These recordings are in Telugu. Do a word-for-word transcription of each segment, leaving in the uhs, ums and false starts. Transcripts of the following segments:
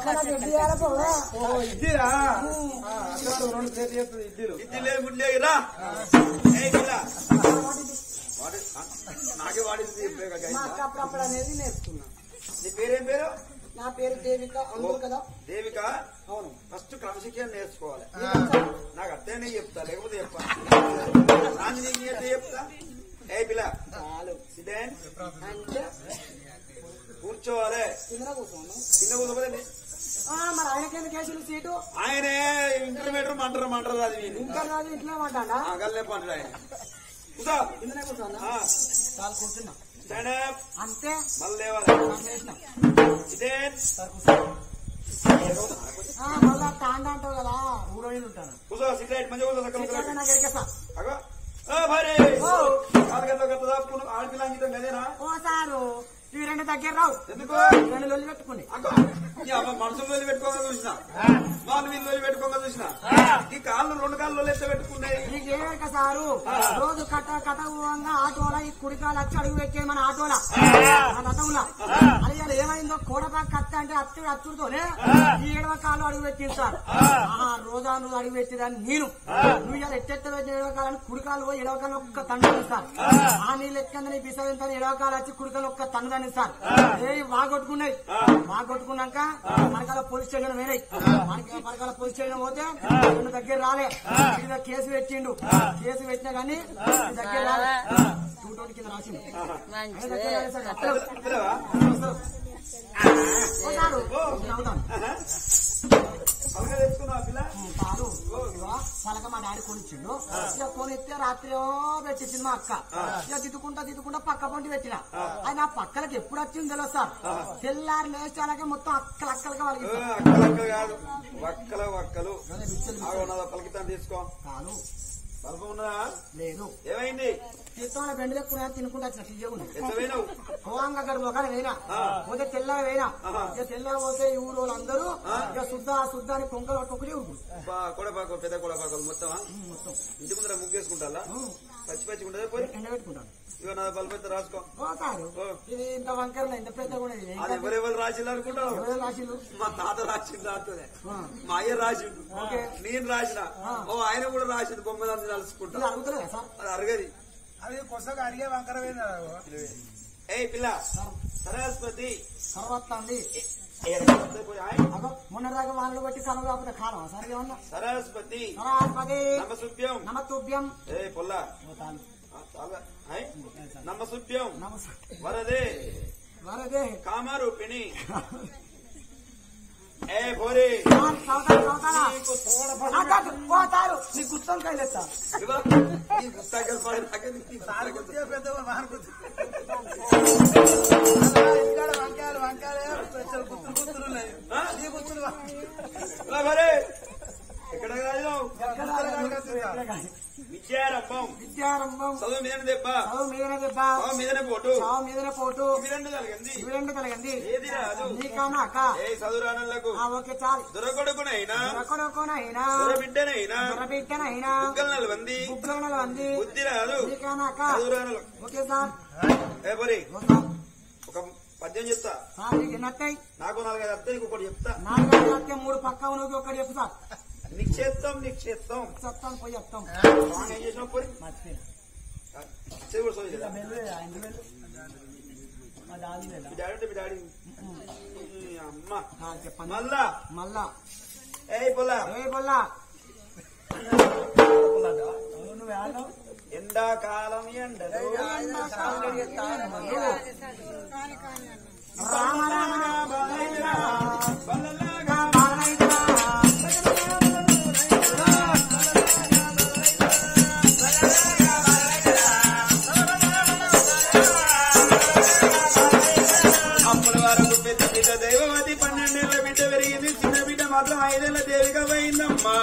ఇడ్లీరా రెండు ప్లేట్ చేస్తుంది ఇడ్లీలు ఇడ్లీ గుడ్లే రా నాకే వాడింది అప్పుడప్పుడు అనేది నేర్చుకున్నా. నీ పేరేం పేరు? నా పేరు దేవిక. అవును కదా దేవిక. అవును. ఫస్ట్ క్రమశిక్షణ నేర్చుకోవాలి. నాకు అత్తనే చెప్తా లేకపోతే చెప్పా నీకు చెప్తా. ఏ పిల్ల కూర్చోవాలి. కింద కూర్చోను. కింద కూర్చోపోతే మరి ఆయనకేందు కేసులు సీటు? ఆయనే ఇంటర్మీడియట్ మంటారు మంటారు అది ఇంటర్ రాదు ఇంట్లో మాట్లాడా గల్లే పంటాడు ఆయన. కూర్చో. కిందనే కూర్చోన్నా. చాలు కూర్చున్నా. అంతే మళ్ళీ మళ్ళా తాండ అంటావు కదా ఊరోళ్ళు ఉంటాను. కూర్చో. సిగరెట్ మంచిగా ఆడపిల్ల అంకితం కదేనా? ఓ సారు ఇవి రెండు దగ్గర రావు. ఎందుకు? రెండు లొల్లి పెట్టుకుని మనుషులు లొల్లి పెట్టుకోగా చూసిన వాళ్ళు వీళ్ళు లొల్లి పెట్టుకోగా చూసిన ఈ కాళ్ళు రెండు కాళ్ళు లొల్లి ఎత్త పెట్టుకున్నాయి. నీకు ఏమేక సారు రోజు కట్ట కథ ఆటోలా ఈ కుడికాలు వచ్చి అడుగు పెట్టే మన ఆటోలా రథంలా అది ఏమైందో కోడపాక కత్త అంటే అత్తుడు అచ్చుడుతోనే ఈ ఏడవ కాలు అడుగు పెట్టింది సార్. రోజా నువ్వు అడుగు పెట్టేదాన్ని నేను నువ్వు ఇలా ఎట్టెత్త పెట్టిన ఏడవ కాలని కుడికాలు పోయి ఎడవ కాలు ఒక్క తండ్రి సార్. ఆ నీళ్ళు ఎక్కందని పిసవింతని ఎడవ కాలు వచ్చి కుడికాలు ఒక్క తండ్రి సార్. ఏ బాగొట్టుకున్నాయి. బాగొట్టుకున్నాక మనకాల పోలీస్ స్టేషన్ వేరే మనకాల పోలీస్ స్టేషన్ పోతే రెండు దగ్గర రాలే. మీద కేసు పెట్టిండు. కేసు పెట్టినా గానీ దగ్గర రాలే. టూ ట్వంటీ కింద రాసిండు. పలక మా డాడీ కొనిచ్చిండు. ఇక కొనిస్తే రాత్రి పెట్టించింది మా అక్క. ఇక తిట్టుకుంటా తిట్టుకుంటా పక్క పొంటి పెట్టిన. అది నా పక్కలకి ఎప్పుడు వచ్చింది తెలియదు సార్. తెల్లారి లేచాలకే మొత్తం అక్కలు అక్కలుగా వాళ్ళకి తీసుకో కాదు లేదు. ఏమైంది? తీర్థంలో బెండు ఎక్కువ తినుకుంటా వచ్చిన తీయకుండా పోవంగా గడుపు ఒకటి వేయినా పోతే తెల్లారి వేయినా. ఇక తెల్లారి పోతే ఈ ఊరు అందరూ ఇక శుద్ధ శుద్ధ అని కొంకలు పట్టుకుని ఊరు కొడపాకు పెద్ద కొడపాకలు మొత్తం మొత్తం ఇంటి ముందర ముగ్గేసుకుంటా పచ్చి పచ్చి ఉంటుందా పోయి ఎండ పెట్టుకుంటాను. ఇక నా బలపెత్త రాసుకో. ఇది ఇంత వంకరలో ఇంత పెద్ద కూడా ఎవరెవరు రాసింది అనుకుంటావు? ఎవరు రాసిండు? మా తాత రాసింది రాస్తుంది. మా అయ్య రాసిండు. నేను రాసిన. ఓ ఆయన కూడా రాసింది. బొమ్మ దాన్ని నలుసుకుంటా. అడుగుతలే సార్. అది అరగది. అది కొత్తగా అడిగే వంకర ఏ పిల్ల సరస్వతి సర్వత్తండి మొన్న దాకా వాళ్ళు బట్టి కనుక కాకపోతే కాలం సరే ఏమన్నా. సరస్వతి సరస్వతి నమస్తుభ్యం నమస్తుభ్యం ఏ పొల్ల నమస్తుభ్యం వరదే వరదే కామరూపిణి ఏ భోరే పోతారు నీ గుత్తం కైలేస్తా ఈ పుస్తకాలు పడే వంకాయలు వంకాయలు గుర్తులు గుర్తులు ఉన్నాయి. ఎక్కడ విద్యారంభం విద్యారంభం చదువు మీద దెబ్బ చదువు మీదనే దెబ్బ చదువు మీదనే పోటు చదువు మీదనే పోటు ఇవి రెండు కలిగింది ఇవి రెండు కలిగింది ఏది రాదు నీకానా అక్క ఏ చదువు రానలకు ఓకే చాలు. దొరకొడుకునైనా దొరకొడుకునైనా దొరబిడ్డనైనా దొరబిడ్డనైనా బుగ్గల నలవంది బుగ్గల నలవంది బుద్ధి రాదు నీకానా అక్క చదువు రానలు. Okay sir. ఏ పరి ఒక పద్యం చెప్తా. ఎన్నత్తాయి? నాకు నాలుగైదు అర్థం నీకు ఒకటి చెప్తా. నాలుగైదు అత్తే మూడు పక్క ఉన్నది ఒకటి చెప్పు సార్. నిక్షేత్తం నిక్షేత్తం చెప్తాను పోయి చెప్తాం. ఏం చేసినా పోయి డాడీ డాడీ అమ్మ చెప్పండి. మళ్ళా మళ్ళా ఏ పొల్లా ఏ పొల్లా ఎండాకాలం ఎండలు రామ రామ అప్పటి వరకు పెద్ద బిడ్డ దైవవతి పన్నెండేళ్ల బిడ్డ పెరిగింది. చిన్న బిడ్డ మాత్రం ఐదేళ్ల దేవిగా పోయిందమ్మా.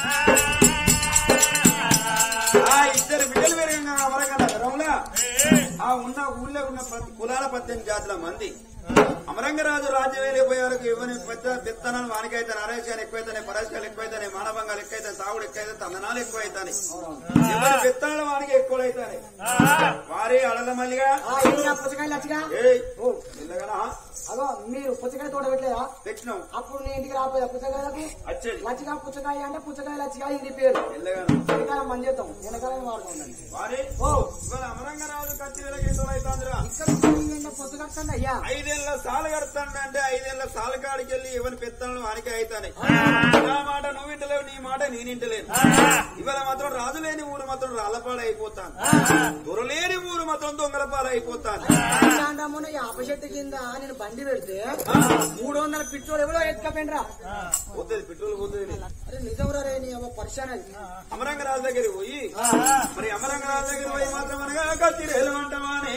ఆ ఇద్దరు బిడ్డలు పెరిగిన అమరకల నగరంలో ఆ ఉన్న ఊళ్ళో ఉన్న కులాల పద్దెనిమిది జాతుల మంది అమరంగరాజు రాజ్యం వెళ్ళిపోయారు. ఇవన్నీ పెద్ద విత్తనాలు వానికైతే నరేశాలు ఎక్కువైతే పరాశకాలు ఎక్కువైతే మానభంగాలు ఎక్కువైతే తాగుడు ఎక్కువైతే తందనాలు ఎక్కువైతాయి. ఎవరి విత్తనాలు వానికి ఎక్కువైతాయి. వారి అడల మల్లిగా అదో మీరు పుచ్చకాయ తోట పెట్టలేదా? పెట్టినాం. అప్పుడు నీ ఇంటికి రాపోయా పుచ్చకాయలకు? వచ్చేది లచ్చిగా పుచ్చకాయ అంటే పుచ్చకాయ లచ్చిగా ఇది పేరు. చలికాలం పని చేస్తాం, ఎండాకాలం వాడుతుందండి. ఓ ఇవాళ అమరంగరాజు కత్తి వెలకి అవుతుందిరా. ఇక్కడ పొత్తు కట్టండి అయ్యా. ఐదేళ్ల సాలు కడతాడు అంటే ఐదేళ్ల సాలు కాడికి వెళ్ళి ఎవరి పెత్తనం వానికి అవుతానే. నా మాట నువ్వు ఇంటలేవు, నీ మాట నేను ఇంటలేను. ఇవాళ మాత్రం రాజు లేని ఊరు మాత్రం రాళ్లపాలు అయిపోతాను, దొరలేని ఊరు మాత్రం దొంగలపాలు అయిపోతాను. యాప చెట్టు కింద నేను బండి పెడితే మూడు వందల పెట్రోల్ ఎవరో ఎత్తుకపోయినరా. పోతుంది పెట్రోల్ పోతుంది. అరే నిజం రే నీ పరిశాన. అమరంగరాజు దగ్గరికి పోయి మరి అమరంగరాజు దగ్గర పోయి మాత్రం అనగా కత్తి రేలుమంటామా అని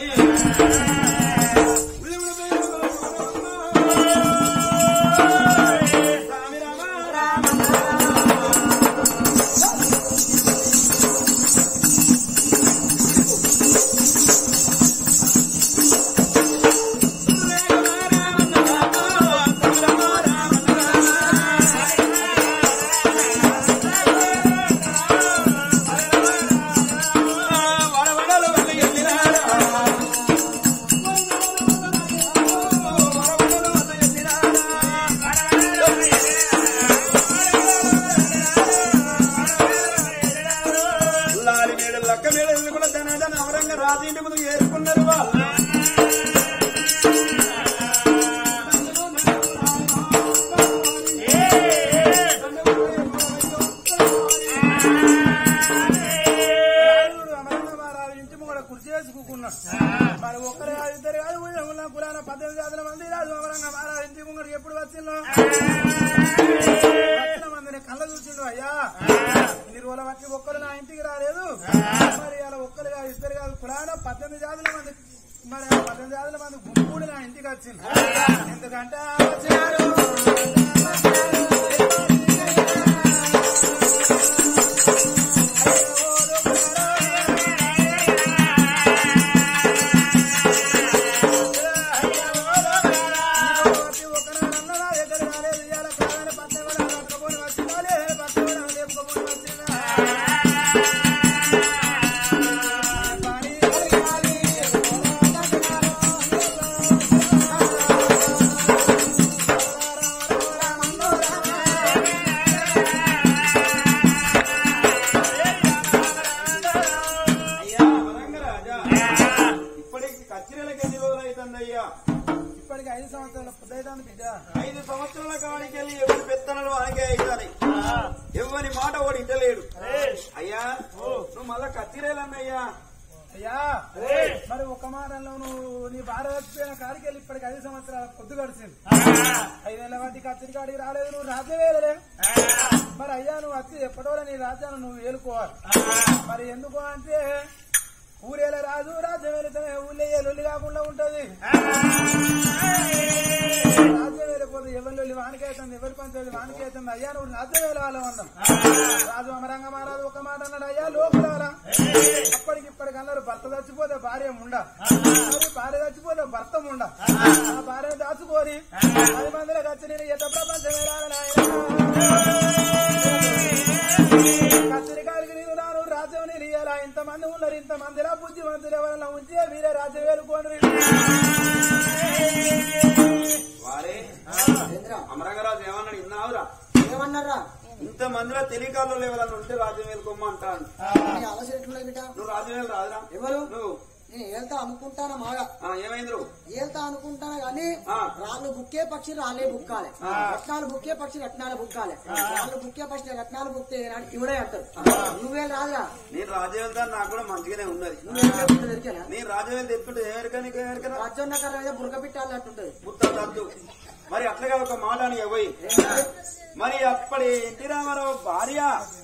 మరి ఒక్కరు కాదు ఇద్దరు కాదు కులాన పద్దెనిమిది వందల మంది రాజు అమరంగా మహారాజు ఇంటి ముంగడు ఎప్పుడు వచ్చిందో వచ్చిన మందిని కళ్ళ చూసిండు. అయ్యా ఇన్ని రోజుల బట్టి ఒక్కరు నా ఇంటికి రాలేదు, మరి అలా ఒక్కరు కాదు ఇద్దరు కాదు కులాన పద్దెనిమిది జాతుల మంది మరి పద్దెనిమిది జాతుల మంది గుంపుడు నా ఇంటికి వచ్చింది. ఎందుకంటే వచ్చినారు ఐదు సంవత్సరాల కాడికి వెళ్ళి ఎవరి పెత్తనలు వానికే అవుతాయి, ఎవరి మాట వాడు ఇంటలేడు. అయ్యా నువ్వు మళ్ళా కత్తిరేలన్నయ్యా. అయ్యా మరి ఒక మాటలో నువ్వు నీ భార్య చచ్చిపోయిన కాడికి వెళ్ళి ఇప్పటికి ఐదు సంవత్సరాల పొద్దు గడిచింది. ఐదేళ్ల వాటి కత్తిరి కాడికి రాలేదు, నువ్వు రాజ్యం వేయలే. మరి అయ్యా నువ్వు వచ్చి ఎప్పటివల్ల నీ రాజ్యాన్ని నువ్వు వేలుకోవాలి. మరి ఎందుకు అంటే ఊరేల రాజు రాజ్యం వెళితే ఊళ్ళో లొల్లి కాకుండా ఉంటది. రాజ్యం వెళ్ళిపోతే ఎవరి లొల్లి వానికైతుంది, ఎవరి పంచాయతీ వానికైతుంది. అయ్యా నువ్వు రాజ్యం వేల వాళ్ళ ఉన్నాం. రాజు అమరంగ మహారాజు ఒక మాట అన్నాడు, అయ్యా లోపల అప్పటికి ఇప్పటికి అన్నారు భర్త చచ్చిపోతే భార్య ఉండ, మరి భార్య చచ్చిపోతే భర్త ఉండ. ఆ భార్య దాచుకొని పది మందిలో వచ్చి నేను ఎంత ప్రపంచమే కత్తిరికాయలకి నేను రాను రాజ్యం నేను ఇయ్యాలా. ఇంతమంది ఉన్నారు, ఇంతమందిలా బుద్ధిమంతులు ఎవరైనా ఉంచే మీరే రాజ్యం వేలుకోండి. వారే అమరంగరాజు ఏమన్నాడు ఇన్నావురా? ఏమన్నారా? ఇంత మందిలో తెలియకాళ్ళు ఎవరన్నా ఉంటే రాజ్యం వేలుకోమ్మ అంటాను. నువ్వు రాజ్యం వేలు రాదురా? ఎవరు నువ్వు? నేను ఏళ్తా అనుకుంటానా మాగా. ఏమైంది? ఏళ్తా అనుకుంటానా గాని రాళ్ళు బుక్కే పక్షి రాళ్ళే బుక్కాలి, రత్నాలు బుక్కే పక్షి రత్నాలు బుక్కాలి. రాళ్ళు బుక్కే పక్షి రత్నాలు బుక్తే ఇవిడే అంటారు. నువ్వే రాదురా? నేను రాజ్యం వెళ్తా, నాకు కూడా మంచిగానే ఉన్నది. నేను రాజ్యం వెళ్తే ఎత్తుకుంటే ఏరికనిక రాజ్యం కర్ర బురక పెట్టాలి అట్టుంటది ముత్తద్దు. మరి అట్లాగా ఒక మాట అని పోయి మరి అప్పటి ఎన్టీ రామారావు భార్య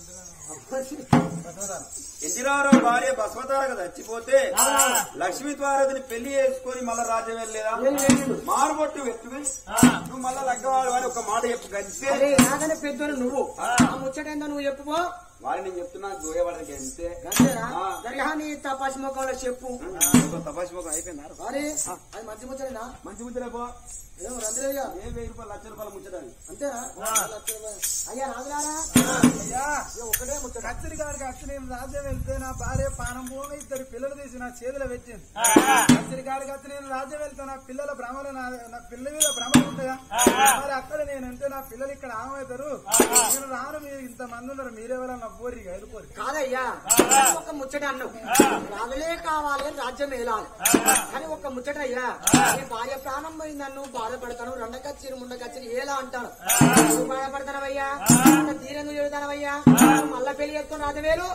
ఎన్టీ రామారావు భార్య బసవతారక చచ్చిపోతే లక్ష్మీ ద్వారదిని పెళ్లి చేసుకుని మళ్ళా రాజ్యం వెళ్ళలేదా? మారుబొట్టు ఎత్తుకుని నువ్వు మళ్ళా లగ్గవాడు అని ఒక మాట చెప్పు. గంతే నాకనే పెద్దోళ్ళు నువ్వు ముచ్చటేందో నువ్వు చెప్పుకో. వారి నేను చెప్తున్నా గోయవాడకి అంతే. గరిహాని తపాసి ముఖంలో చెప్పు. తపాసి ముఖం అయిపోయినారు. అరే అది మంచి ముచ్చటేనా? మంచి ముచ్చటే పో. ఏమో రందులేగా ఏ వెయ్యి రూపాయలు లక్ష రూపాయలు ముచ్చటాలి అంతేనా? అయ్యా రాదురారా? అయ్యా ఒకటే ముచ్చట కత్తిరి గారికి వచ్చి నేను రాజ్యం వెళ్తే నా భార్య పానం పోగా ఇద్దరు పిల్లలు తీసి నా చేతిలో పెట్టింది అసలు కాడికి వచ్చి నేను రాజ్యం వెళ్తే నా పిల్లల భ్రమలు నా పిల్ల మీద భ్రమలు ఉంటాయా మరి అక్కడ నేను అంటే నా పిల్లలు ఇక్కడ ఆమవుతారు నేను రాను మీరు ఇంత మంది ఉన్నారు మీరెవరన్నా పోరి వెళ్ళిపోరు కాదయ్యా ఒక ముచ్చట అన్నావు రాజులే కావాలి రాజ్యం వేలాలి కానీ ఒక ముచ్చట అయ్యా నీ భార్య ప్రాణం పోయింది నన్ను బాధపడతాను రెండకచ్చిరు ముండకచ్చిరు ఎలా అంటాను నువ్వు బాధపడతానవయ్యా తీరెందుకు చెబుతానవయ్యా మళ్ళా పెళ్లి చేసుకుని రాజవేలు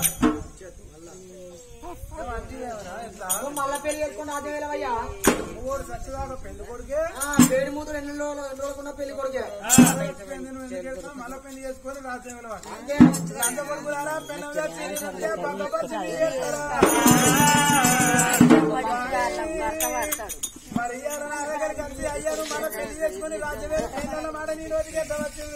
మళ్ళా పెళ్లి చేసుకుని రాజవేలవయ్యా మూడు సచ్చిదాకా పెళ్లి కొడుకే పేరు మూతులు ఎన్ని రోజులు ఎన్ని రోజులున్న పెళ్లి కొడుకే మళ్ళా పెళ్లి చేసుకొని రాజ్యం అంతే అంత కొడుకులారా పెళ్ళ మరి ఇయ్యాల నా దగ్గరికి వచ్చి అయ్యారు మన పెళ్లి చేసుకుని రాజ్యమే పెళ్ళ మాట నీ రోజుకి ఎంత వచ్చింది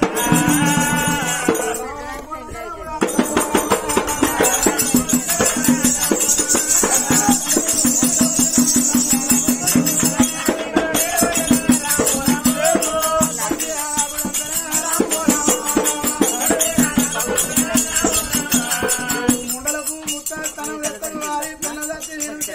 ముండలకు ముత్త స్థానం వేసుకొని వారి పెళ్ళ వచ్చి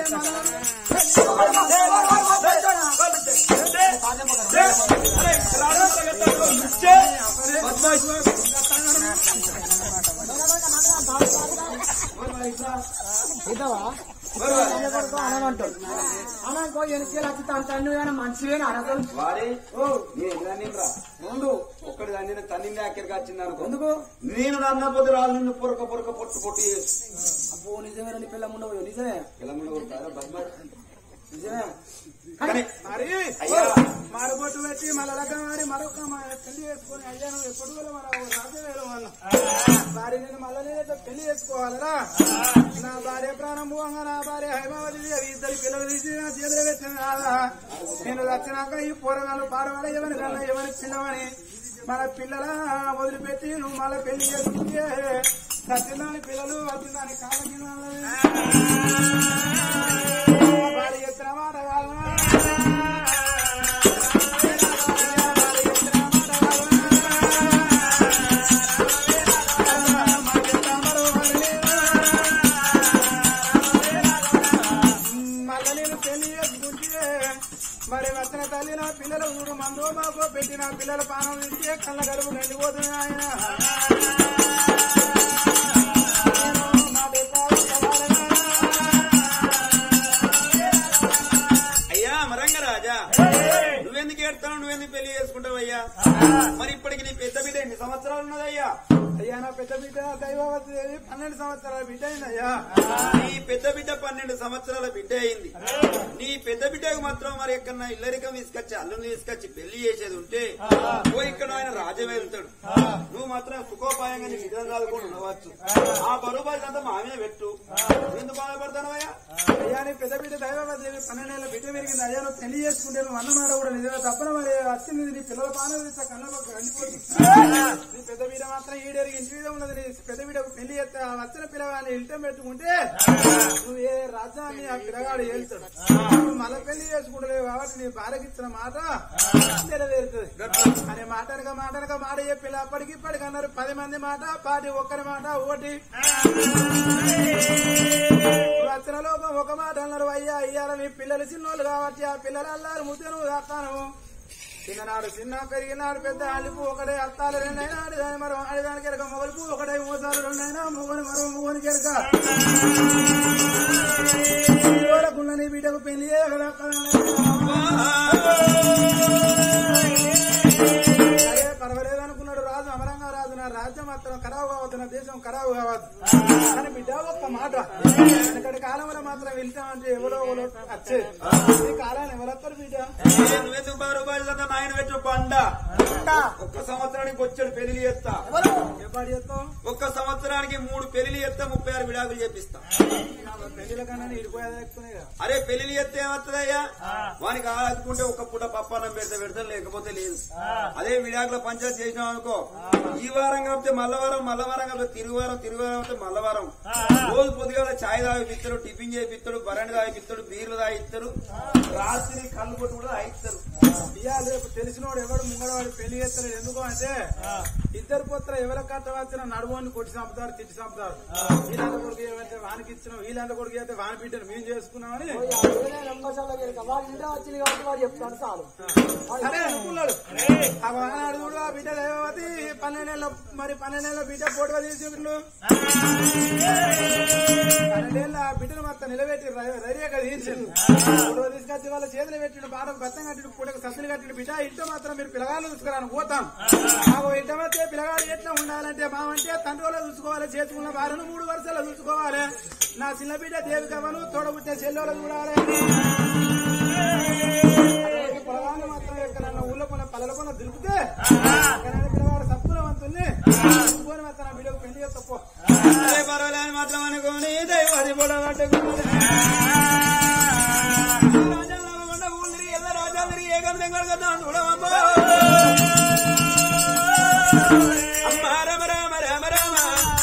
అనంటాడు అనకో ఎనికేలు వచ్చి తన తండ్రి కానీ మంచివేనా అనగలు వాడే ముందు ఒక్కడి దాన్ని తల్లిని అక్కడికి వచ్చింది అనుకో ఎందుకు నేను అన్నపోతే రాజు నిన్ను పొరక పొరక పొట్టు పొట్టు చేసి అబ్బో నిజమే రండి పిల్ల ఉండవు నిజమే పిల్లముండ కొడతారా బద్మాడు నిజమే కానీ మరి అయ్యా మాడబొట్టు పెట్టి మళ్ళా లగ్గం మారి మరొక పెళ్లి చేసుకొని అయ్యా నువ్వు ఎప్పుడు కూడా మన రాజ్యవేలు వాళ్ళ భార్య నేను మళ్ళా నేనైతే పెళ్లి చేసుకోవాలరా నా భార్య ప్రాణం పోగా నా భార్య హైమావతి ఇద్దరు పిల్లలు తీసి నా చేతులు పెట్టింది కాదా నేను వచ్చినాక ఈ పూరగాలు పాడవాడ ఎవరి కన్నా ఎవరి పిల్లవని మన పిల్లల వదిలిపెట్టి నువ్వు మళ్ళీ పెళ్లి చేసుకుంటే సత్యనాని పిల్లలు వచ్చిందని కాళ్ళకి భార్య ఎత్తిన మాట కాదు మళ్ళీ నేను పెళ్లి చేసుకుంటే మరి వచ్చిన తల్లి నా పిల్లలు చూడు మందో మాకో పెట్టి నా పిల్లల పానం ఇస్తే కళ్ళ గడుపు నిండిపోతుంది ఆయన అయ్యా మరంగరాజా నువ్వెందుకు ఏడతావు నువ్వెందుకు పెళ్లి చేసుకుంటావయ్యా మరి ఇప్పటికి నీ పెద్ద బిడ్డ ఎన్ని సంవత్సరాలు ఉన్నదయ్యా అయ్యా నా పెద్ద బిడ్డ దైవవతి దేవి పన్నెండు సంవత్సరాల బిడ్డ అయిందయ్యా నీ పెద్ద బిడ్డ పన్నెండు సంవత్సరాల బిడ్డ అయింది నీ పెద్ద బిడ్డకు మాత్రం మరి ఎక్కడన్నా ఇల్లరికం తీసుకొచ్చి అల్లుని తీసుకొచ్చి పెళ్లి చేసేది ఉంటే ఓ ఇక్కడ ఆయన రాజ్యం వెళ్తాడు నువ్వు మాత్రం సుఖోపాయంగా నీ నిజం చదువుకొని ఉండవచ్చు ఆ బరుబాజు అంతా మా మీద పెట్టు ఎందుకు బాధపడతానవయ్యా అయ్యా నీ పెద్ద బిడ్డ దైవవతి దేవి పన్నెండేళ్ళ బిడ్డ పెరిగింది అయ్యా నువ్వు పెళ్లి చేసుకుంటే నువ్వు అన్నమాట కూడా నిజంగా తప్పన మరి వచ్చింది నీ పిల్లల పానం ఇస్తా కళ్ళలో కండిపోతుంది నీ పెద్ద బిడ్డ మాత్రం ఈడేరికి ఇంటి మీద ఉన్నది నీ పెద్ద బిడ్డకు పెళ్లి చేస్తే ఆ వచ్చిన పిల్లగాని ఇంటం పెట్టుకుంటే నువ్వు ఏ రాజ్యాన్ని ఆ పిల్లగాడు వెళ్తాడు నువ్వు మళ్ళీ పెళ్లి చేసుకుంటలేవు కాబట్టి నీ భార్యకి ఇచ్చిన మాట నెరవేరుతుంది అనే మాటనక మాటనక మాట చెప్పి అప్పటికి ఇప్పటికి అన్నారు పది మంది మాట పాటి ఒక్కరి మాట ఒకటి వచ్చిన లోకం ఒక మాట అన్నారు అయ్యా అయ్యాల మీ పిల్లలు చిన్నోళ్ళు కాబట్టి ఆ పిల్లలు అల్లారు ముద్దు నువ్వు కాస్తాను చిన్ననాడు చిన్న పెరిగినాడు పెద్ద అల్లిపు ఒకటే అత్తాలు రెండైనా ఆడిదాని మరో ఆడిదానికి ఎరక మొగలుపు ఒకటే మోసాలు రెండైనా మొగని మరో మొగనికి ఎరక గుళ్ళని బిడ్డకు పెళ్లి అదే పర్వాలేదు అనుకున్నాడు రాజు అమరంగా రాజు నా రాజ్యం మాత్రం ఖరాబు కావద్దు నా దేశం ఖరాబు కావద్దు కానీ బిడ్డ ఒక్క మాట వెనకటి కాలంలో మాత్రం వెళ్తామంటే ఎవరో ఎవరో వచ్చేది ఈ కాలాన్ని ఎవరొస్తారు బిడ్డ నువ్వెందుకు బారు బాజు నాయన పెట్టు పండ ఒక్క సంవత్సరానికి వచ్చాడు పెళ్లి చేస్తా ఎప్పుడు చేస్తావు ఒక్క సంవత్సరానికి మూడు పెళ్లి చేస్తా ముప్పై ఆరు విడాకులు చేపిస్తా పెళ్లిల కన్నా ఇడిపోయేది ఎక్కువనే కదా అరే పెళ్లి చేస్తే ఏమవుతుందయ్యా వానికి ఆడుకుంటే ఒక పూట పప్పాన్నం పెడితే పెడతాం లేకపోతే లేదు అదే విడాకుల పంచాయతీ చేసినాం అనుకో ఈ వారం కాబట్టి మల్లవారం మల్లవారం కాబట్టి తిరుగువారం తిరుగువారం కాబట్టి మల్లవారం రోజు పొద్దుగా ఛాయ్ తాగిపిస్తాడు టిఫిన్ చేపిస్తాడు బరణి తాగిపిస్తాడు బీర్లు తాగిస్తారు రాత్రి కళ్ళు కొట్టు కూడా తాగిస్తారు ఇవాళ రేపు తెలిసినోడు ఎవడు ముంగడవాడు పెళ్లి చేస్తారు ఎందుకు అంటే ఇద్దరు పుత్ర ఎవరి కట్ట వచ్చిన నడువుని కొట్టి చంపుతారు తిట్టి చంపుతారు వీళ్ళంత కొడుకు ఏమైతే వానికి ఇచ్చినాం వీళ్ళంత కొడుకు అయితే వాని బిడ్డను మేము చేసుకున్నామని సరే అనుకున్నాడు ఆ వానాడు కూడా బిడ్డ దేవతి పన్నెండేళ్ళ మరి పన్నెండేళ్ళ బిడ్డ పోటుగా తీసుకుంటు పన్నెండేళ్ళ బిడ్డను మొత్తం నిలబెట్టి రైరేగా తీర్చిండు ఫోటో తీసుకొచ్చి వాళ్ళ చేతులు పెట్టిడు బాటకు బత్తం కట్టిడు పూటకు సత్తులు కట్టిడు బిడ్డ ఇంట్లో మాత్రం మీరు పిల్లగాళ్ళు చూసుకురాను పోతాం మాకు ఇంట మధ్య పిల్లగాడు ఎట్లా ఉండాలంటే మావంటే తండ్రిలో చూసుకోవాలి చేసుకున్న వారిని మూడు వరుసలో చూసుకోవాలి నా చిన్న బిడ్డ దేవికమ్మను తోడబుట్టే చెల్లెలు చూడాలి పిల్లగాళ్ళు మాత్రం ఎక్కడన్నా ఊళ్ళో కొన్న పల్లెల కొన్న దిరిపితే పిల్లగాడు సత్తుల వంతుల్ని చూసుకొని మాత్రం నా బిడ్డకు పెళ్లి తప్పు పర్వాలేదు మాత్రం అనుకోని దైవాది కూడా పట్టుకుని రామ రామ రామ రామ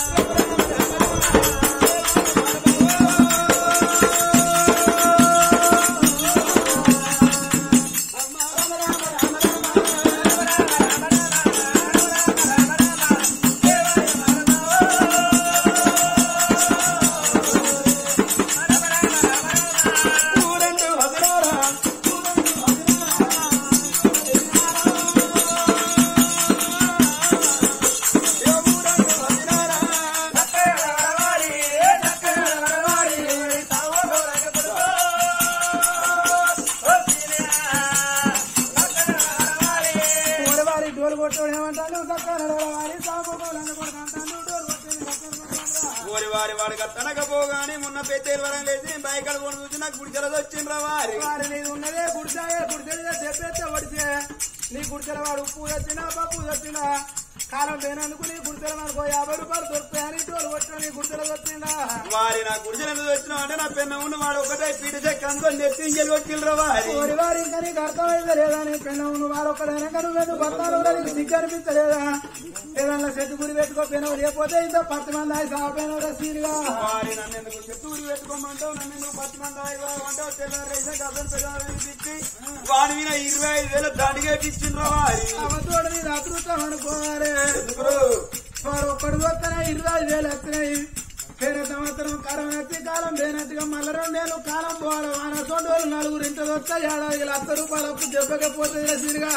వారి వాడికి తనకపోగానే మొన్న పెద్దలు వరం లేచి బయకడ కొని చూసి నాకు గుడిచెల వచ్చిండ్రా వారి వారి నీది ఉన్నదే గుడిసాయే గుడిసె చెప్పేస్తే వడిసే నీ గుడిసెల వాడు ఉప్పు తెచ్చినా పప్పు తెచ్చినా కాలం లేనందుకు నీ గుడిసెల మనకు యాభై రూపాయలు దొరుకుతాయని టోలు వచ్చిన నీ గుడిసెల వచ్చిందా వారి నా గుడిసెల ఎందుకు వచ్చినావు అంటే నా పెన్న ఉన్న వాడు ఒకటే పీట చెక్క అనుకొని తెచ్చి ఇంకెళ్ళి వచ్చిండ్రా వారి వారి వారి ఇంకా నీకు అర్థమైందా లేదా నీ పెన్న ఉన్న వాడు ఒక్కడైనా కనుక బతాలు నీకు సిగ్గు అనిపించలేదా ఏదన్నా చెట్టు గురి పెట్టుకో పెనవు లేకపోతే ఇంత పత్తి మంది ఆయి సాపైన సీరుగా వారి నన్ను ఎందుకు చెట్టు గురి పెట్టుకోమంటావు నన్ను ఎందుకు పత్తి మంది ఆయిమంటావు తెల్లారేసే డబ్బులు పెద్దవాళ్ళని తిట్టి వాడి మీద ఇరవై ఐదు వేల దండిగా ఇచ్చిండ్రా వారి అవతోడు నీది అదృష్టం అనుకోవాలి వారు ఒక్కడు వస్తానే ఇరవై ఐదు వేలు వస్తున్నాయి వేరే సంవత్సరం కాలం వచ్చి కాలం లేనట్టుగా మళ్ళీ రెండేళ్ళు కాలం పోవాలి మన రెండు వేలు నలుగురు ఇంటి వస్తే ఏడాది లక్ష రూపాయలు అప్పు దెబ్బకపోతే సీరుగా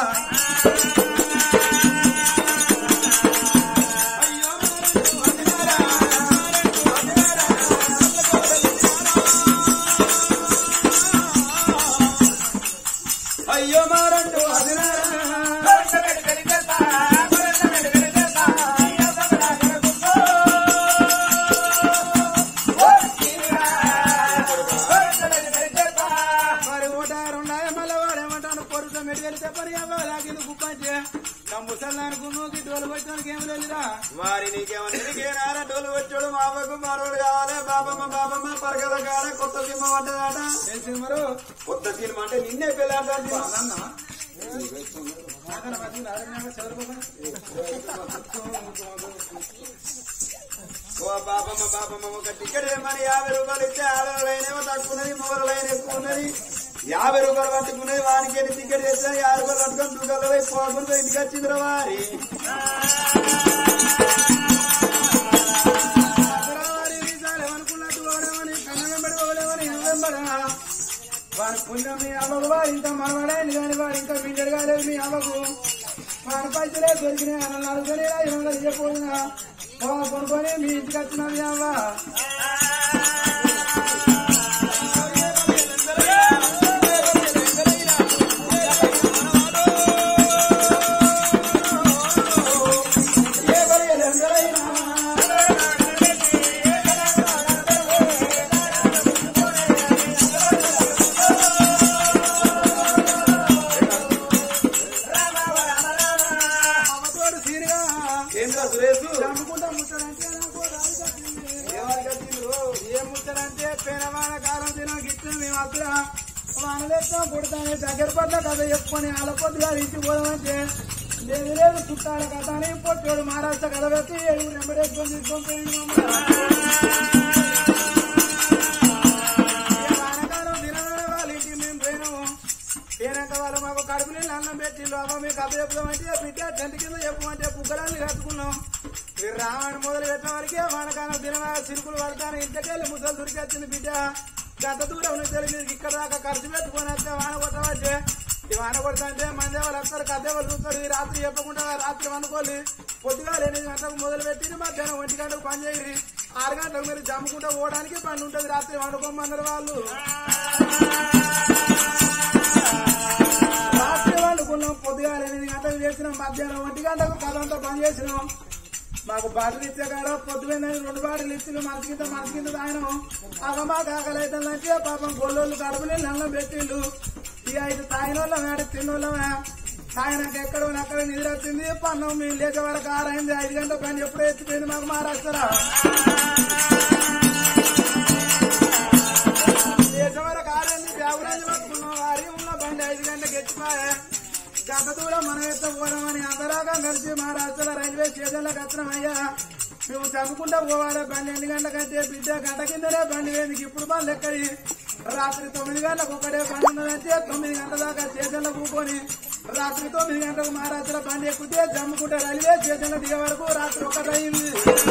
అయ్యో మారండు మరి ఓట రెండాయ మళ్ళీ వాడేమంటాను పొరుస మెడికల్ చెప్పని లాగింది గుప్పంచి నా ముసలానికి నూకి డోలు వచ్చడానికి ఏం లేదురా వారి నీకేమన్నా డోలు వచ్చాడు మామకు మరోడు కావాలి బాబమ్మ బాబమ్మ పరగల కాడ కొత్త సినిమా పడ్డదాట ఏం సినిమారు కొత్త సినిమా అంటే నిన్నే పెళ్ళాడతాను ఓ బాబమ్మ బాబమ్మ ఒక టికెట్ ఏమని యాభై రూపాయలు ఇస్తే ఆడవాళ్ళైనేమో తక్కువన్నది మూడలైన ఎక్కువ ఉన్నది యాభై రూపాయలు పట్టుకున్నది వానికి టికెట్ చేస్తే యాభై రూపాయలు పట్టుకొని దుకాణంలో పోకుండా ఇంటికి వచ్చిందిరా వారి ఏమనుకున్నట్టు పోలేమని కన్నెంబడి పోలేమని వెంబడా వారి పుణ్యం మీ అమ్మకు వాడు ఇంకా మనవాడైంది కానీ వాడు ఇంకా బిడ్డడు కాలేదు మీ అమ్మకు వాడి పైసలే దొరికినాయి అన్న నడుకొని ఇవ్వగా ఇవ్వకపోయినా కొనుక్కొని మీ ఇంటికి వచ్చిన మీ అమ్మ వానలేస్తాం కొడతానే దగ్గర పడ్డ కథ చెప్పుకొని అలపొద్దు గారు ఇంటికి పోదామంటే లేదు లేదు చుట్టాల కథ అని పొట్టోడు మహారాష్ట్ర కథ పెట్టి ఏడుగురు నెంబరేసుకొని తీసుకొని పోయింది వానకాలం దినమే వాళ్ళ ఇంటికి మేము పోయినాము. ఏనాక వాళ్ళు మాకు కడుపు నీళ్ళు అన్నం పెట్టి లోపల మీకు కథ చెప్పుదామంటే బిడ్డ టెంట్ కింద చెప్పమంటే పుగ్గరాన్ని కట్టుకున్నాం. మీరు రావణ మొదలు పెట్టిన వరకే వానకాలం దినమా సిరుకులు పడతాను ఇంతకెళ్ళి ముసలు దొరికొచ్చింది బిడ్డ. గత దూరం నుంచి మీకు ఇక్కడ దాకా ఖర్చు పెట్టుకొని వస్తే వాన కొట్టవచ్చే. ఈ వాన కొడతాంటే మంది వాళ్ళు వస్తారు కథే వాళ్ళు చూస్తారు. ఈ రాత్రి చెప్పకుండా రాత్రి వండుకోవాలి. పొద్దుగా ఎనిమిది గంటలకు మొదలు పెట్టి మధ్యాహ్నం ఒంటి గంటకు పని చేయరు. ఆరు గంటలకు మీరు జమ్ముకుంటూ పోవడానికి పని ఉంటుంది. రాత్రి వండుకోమన్నారు వాళ్ళు. రాత్రి వండుకున్నాం. పొద్దుగా ఎనిమిది గంటలకు చేసినాం. మధ్యాహ్నం ఒంటి గంటకు కథంతా పని చేసినాం. మాకు బాటలు ఇచ్చే కాడ పొద్దుపోయిందని రెండు బాటలు ఇచ్చిన మనసు కింద మనసు కింద తాగినాం. అవ మాకు ఆకలి అవుతుందంటే పాపం గొల్లోళ్ళు కడుపుని అన్నం పెట్టిండు. ఈ ఐదు తాగిన వాళ్ళం ఆడి తిన్నోళ్ళమే. తాగినాక ఎక్కడ అక్కడ నిద్ర వచ్చింది. పన్నం మేము లేచే వరకు ఆరైంది. ఐదు గంటల పని ఎప్పుడో ఎత్తిపోయింది మాకు మహారాష్ట్ర. లేచే వరకు ఆరైంది. బ్యాగురాజు పట్టుకున్నాం. వారి ఉన్న బండి ఐదు గంటలకు ఎత్తిపోయా. గత దూరం మనం ఎత్త పోదామని అందరాగా కలిసి మహారాష్ట్రలో రైల్వే స్టేషన్లకు వచ్చినామయ్యా. మేము చదువుకుంటా పోవాలి. బండి ఎన్ని గంటలకంటే బిడ్డ గంట కిందనే బండి వేదికి ఇప్పుడు బండ్లు ఎక్కడి. రాత్రి తొమ్మిది గంటలకు ఒకటే బండి ఉన్నదంటే తొమ్మిది గంటల దాకా స్టేషన్లో కూకొని రాత్రి తొమ్మిది గంటలకు మహారాష్ట్ర బండి ఎక్కుతే జమ్ముకుంటే రైల్వే స్టేషన్లో దిగే వరకు రాత్రి ఒకటయింది.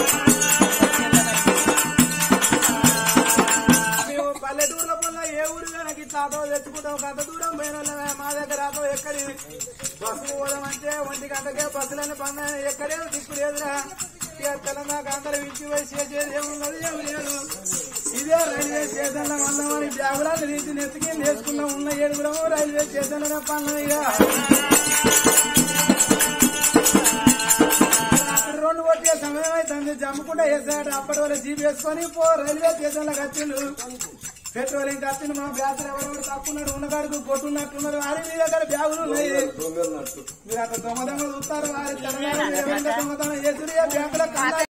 మేము పల్లెటూరులో పొన్న ఏ ఊరిలో నాకు ఇట్లా ఆటో తెచ్చుకుంటాం. గంట దూరం పోయిన మా దగ్గర ఆటో ఎక్కడి. బస్సు పోదామంటే ఒంటి గంటకే బస్సులని పని ఎక్కడే దిక్కు లేదురా. ఇక తెలంగాణ అందరూ ఇంటి పోయి చేసేది ఏమున్నది ఏమి లేదు. ఇదే రైల్వే స్టేషన్లో వన్నామని బ్యాగులాన్ని రీతి నెత్తికి నేర్చుకున్నా. ఉన్న ఏడుగురము రైల్వే స్టేషన్లోనే పన్నాం. ఇక రెండు వచ్చే సమయం అవుతుంది. జమ్ముకుంటే వేసాడు. అప్పటి వల్ల జీప్ వేసుకొని పో రైల్వే స్టేషన్లోకి వచ్చిండు. పెట్రోల్ ఇంకా వచ్చింది. మా బ్యాగులు ఎవరెవరు తక్కున్నాడు. ఉన్నగాడికి కొట్టున్నట్టున్నారు. వారి మీ దగ్గర బ్యాగులు ఉన్నాయి. మీరు అక్కడ దొంగ దొంగ చూస్తారు. వారి తెలంగాణ దొంగతనం చేసి బ్యాంకులో